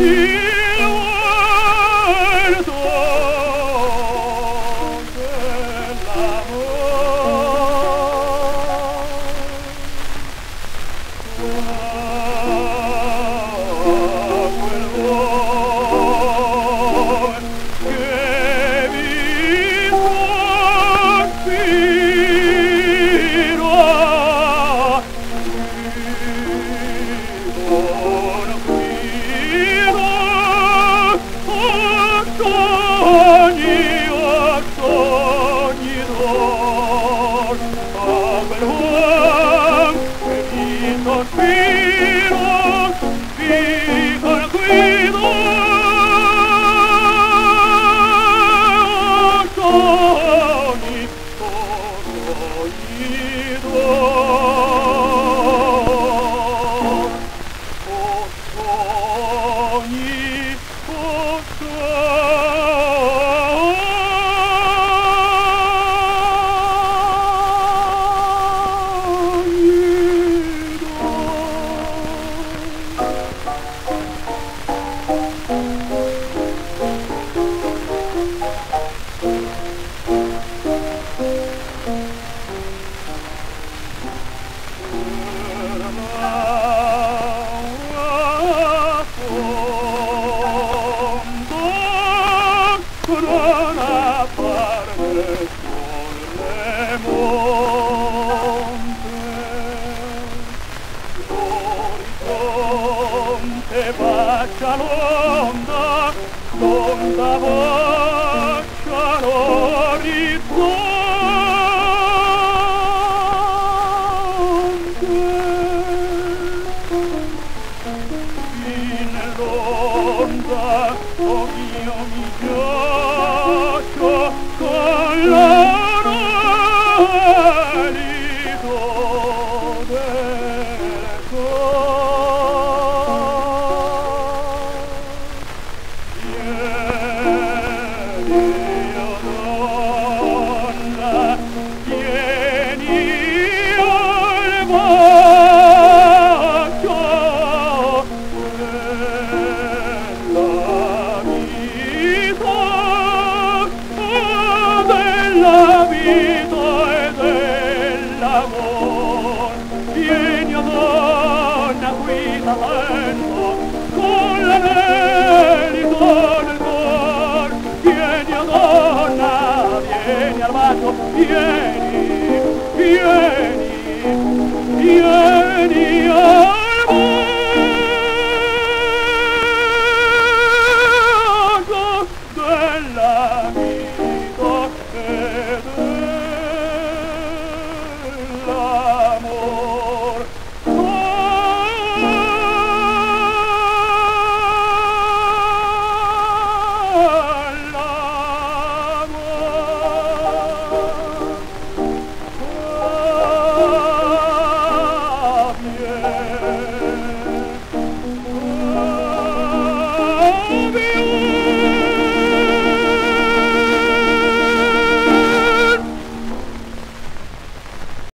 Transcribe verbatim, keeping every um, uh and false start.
corona parte sulle monte, l'orizzonte bacia l'onda, l'onda bacia l'orizzonte, in l'onda, oh mio mi ghiaccio con l'oralito del cor. Vieni, o donna, vieni al bacio della vita e dell'amor. Vieni, o donna, qui t'attendo con l'anelito del cor. Vieni, o donna, vieni al bacio, vieni, vieni, vieni.